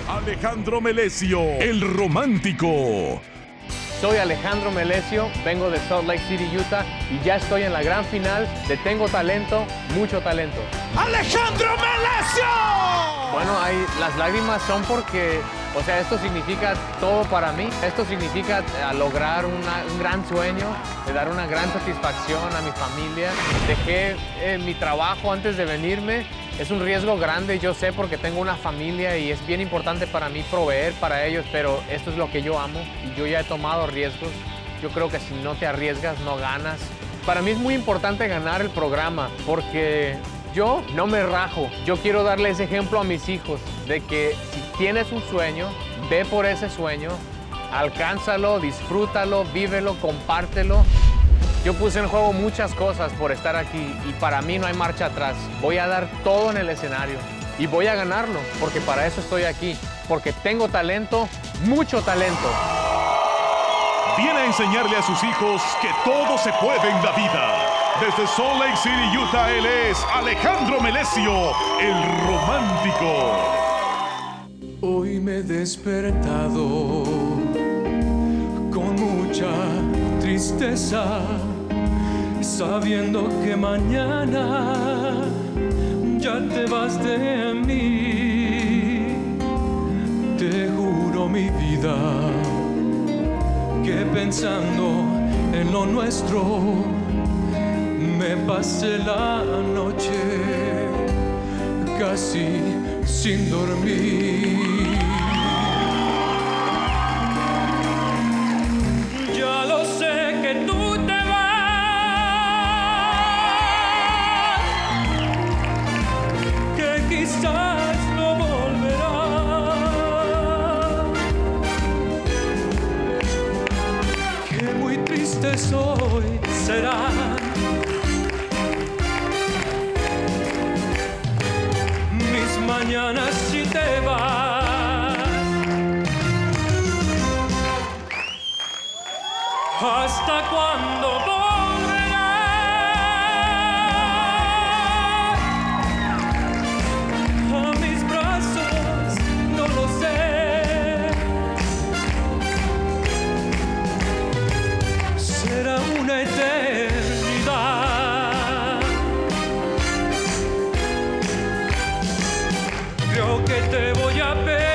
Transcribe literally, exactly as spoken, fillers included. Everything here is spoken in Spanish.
Alejandro Melesio, el romántico. Soy Alejandro Melesio, vengo de Salt Lake City, Utah, y ya estoy en la gran final de Tengo Talento, Mucho Talento. ¡Alejandro Melesio! Bueno, hay, las lágrimas son porque, o sea, esto significa todo para mí. Esto significa eh, lograr una, un gran sueño, de dar una gran satisfacción a mi familia. Dejé eh, mi trabajo antes de venirme. Es un riesgo grande, yo sé, porque tengo una familia y es bien importante para mí proveer para ellos, pero esto es lo que yo amo y yo ya he tomado riesgos. Yo creo que si no te arriesgas, no ganas. Para mí es muy importante ganar el programa porque yo no me rajo. Yo quiero darle ese ejemplo a mis hijos de que si tienes un sueño, ve por ese sueño, alcánzalo, disfrútalo, vívelo, compártelo. Yo puse en juego muchas cosas por estar aquí y para mí no hay marcha atrás. Voy a dar todo en el escenario y voy a ganarlo porque para eso estoy aquí, porque tengo talento, mucho talento. Viene a enseñarle a sus hijos que todo se puede en la vida. Desde Salt Lake City, Utah, él es Alejandro Melesio, el romántico. Hoy me he despertado con mucha tristeza, sabiendo que mañana ya te vas de mí. Te juro mi vida que pensando en lo nuestro me pasé la noche casi sin dormir. Ya lo sé que tú te vas, que quizás no volverás, que muy triste soy será. Mis mañanas si te vas, ¿hasta cuándo volverás a mis brazos? No lo sé. Será una eternidad. Creo que te voy a ver.